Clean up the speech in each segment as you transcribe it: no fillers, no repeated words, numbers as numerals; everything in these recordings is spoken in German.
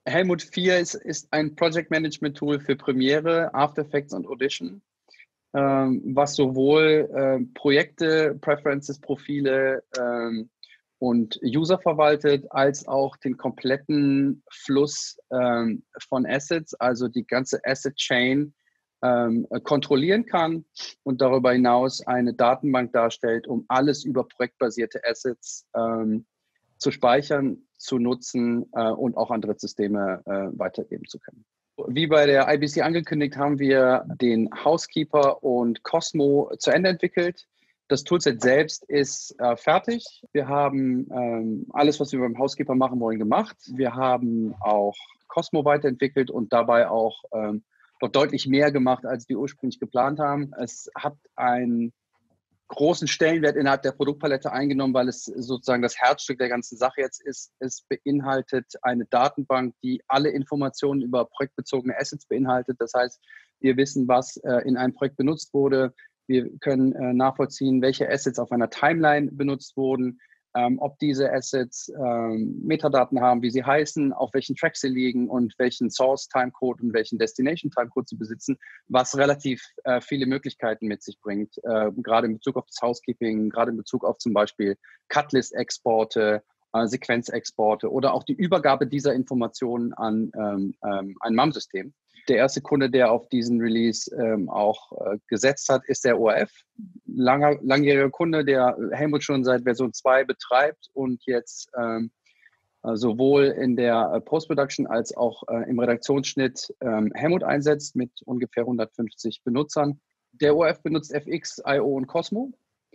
Helmut 4 ist ein Project Management Tool für Premiere, After Effects und Audition, was sowohl Projekte, Preferences, Profile und User verwaltet, als auch den kompletten Fluss von Assets, also die ganze Asset Chain kontrollieren kann und darüber hinaus eine Datenbank darstellt, um alles über projektbasierte Assets zu speichern, zu nutzen und auch an Drittsysteme weitergeben zu können. Wie bei der IBC angekündigt, haben wir den Housekeeper und Cosmo zu Ende entwickelt. Das Toolset selbst ist fertig. Wir haben alles, was wir beim Housekeeper machen wollen, gemacht. Wir haben auch Cosmo weiterentwickelt und dabei auch noch deutlich mehr gemacht, als wir ursprünglich geplant haben. Es hat einen großen Stellenwert innerhalb der Produktpalette eingenommen, weil es sozusagen das Herzstück der ganzen Sache jetzt ist. Es beinhaltet eine Datenbank, die alle Informationen über projektbezogene Assets beinhaltet. Das heißt, wir wissen, was in einem Projekt benutzt wurde. Wir können nachvollziehen, welche Assets auf einer Timeline benutzt wurden, ob diese Assets Metadaten haben, wie sie heißen, auf welchen Tracks sie liegen und welchen Source-Timecode und welchen Destination-Timecode sie besitzen, was relativ viele Möglichkeiten mit sich bringt, gerade in Bezug auf das Housekeeping, gerade in Bezug auf zum Beispiel Cutlist-Exporte, Sequenzexporte oder auch die Übergabe dieser Informationen an ein MAM-System. Der erste Kunde, der auf diesen Release auch gesetzt hat, ist der ORF. Langjähriger Kunde, der Helmut schon seit Version 2 betreibt und jetzt sowohl in der Post-Production als auch im Redaktionsschnitt Helmut einsetzt mit ungefähr 150 Benutzern. Der ORF benutzt FX, IO und Cosmo.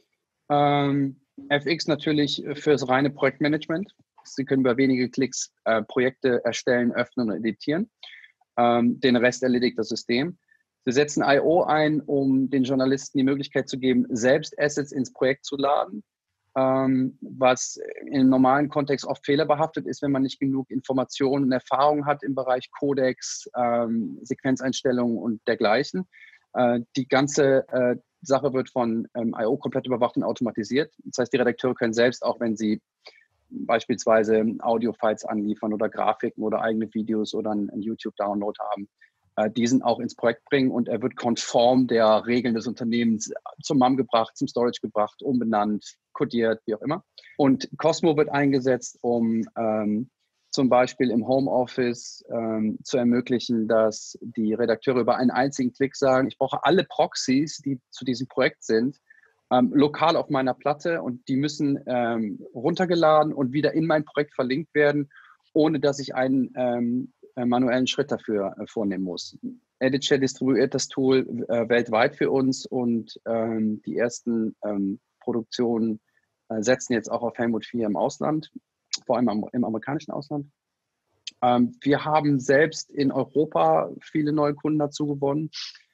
FX natürlich fürs reine Projektmanagement. Sie können über wenige Klicks Projekte erstellen, öffnen und editieren. Den Rest erledigt das System. Wir setzen I/O ein, um den Journalisten die Möglichkeit zu geben, selbst Assets ins Projekt zu laden, was im normalen Kontext oft fehlerbehaftet ist, wenn man nicht genug Informationen und Erfahrung hat im Bereich Codecs, Sequenzeinstellungen und dergleichen. Die ganze Sache wird von I/O komplett überwacht und automatisiert. Das heißt, die Redakteure können selbst, auch wenn sie beispielsweise Audio-Files anliefern oder Grafiken oder eigene Videos oder einen YouTube-Download haben, diesen auch ins Projekt bringen und er wird konform der Regeln des Unternehmens zum MAM gebracht, zum Storage gebracht, umbenannt, kodiert, wie auch immer. Und Cosmo wird eingesetzt, um zum Beispiel im Homeoffice zu ermöglichen, dass die Redakteure über einen einzigen Klick sagen, ich brauche alle Proxys, die zu diesem Projekt sind, lokal auf meiner Platte und die müssen runtergeladen und wieder in mein Projekt verlinkt werden, ohne dass ich einen manuellen Schritt dafür vornehmen muss. EditShare distribuiert das Tool weltweit für uns und die ersten Produktionen setzen jetzt auch auf Helmut 4 im Ausland, vor allem im amerikanischen Ausland. Wir haben selbst in Europa viele neue Kunden dazu gewonnen.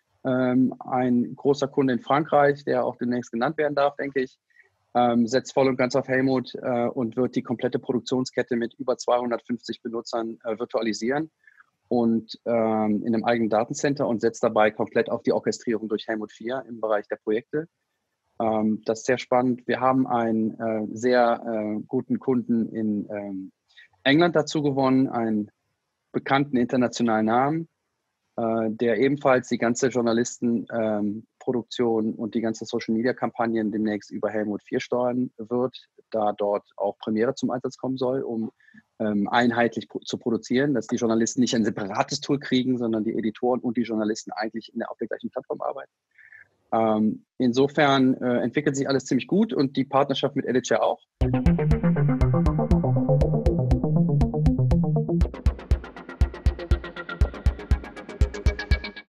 Ein großer Kunde in Frankreich, der auch demnächst genannt werden darf, denke ich, setzt voll und ganz auf Helmut und wird die komplette Produktionskette mit über 250 Benutzern virtualisieren und in einem eigenen Datencenter und setzt dabei komplett auf die Orchestrierung durch Helmut 4 im Bereich der Projekte. Das ist sehr spannend. Wir haben einen sehr guten Kunden in England dazu gewonnen, einen bekannten internationalen Namen, der ebenfalls die ganze Journalistenproduktion und die ganze Social-Media-Kampagnen demnächst über Helmut 4 steuern wird, da dort auch Premiere zum Einsatz kommen soll, um einheitlich zu produzieren, dass die Journalisten nicht ein separates Tool kriegen, sondern die Editoren und die Journalisten eigentlich auf der gleichen Plattform arbeiten. Insofern entwickelt sich alles ziemlich gut und die Partnerschaft mit EditShare auch.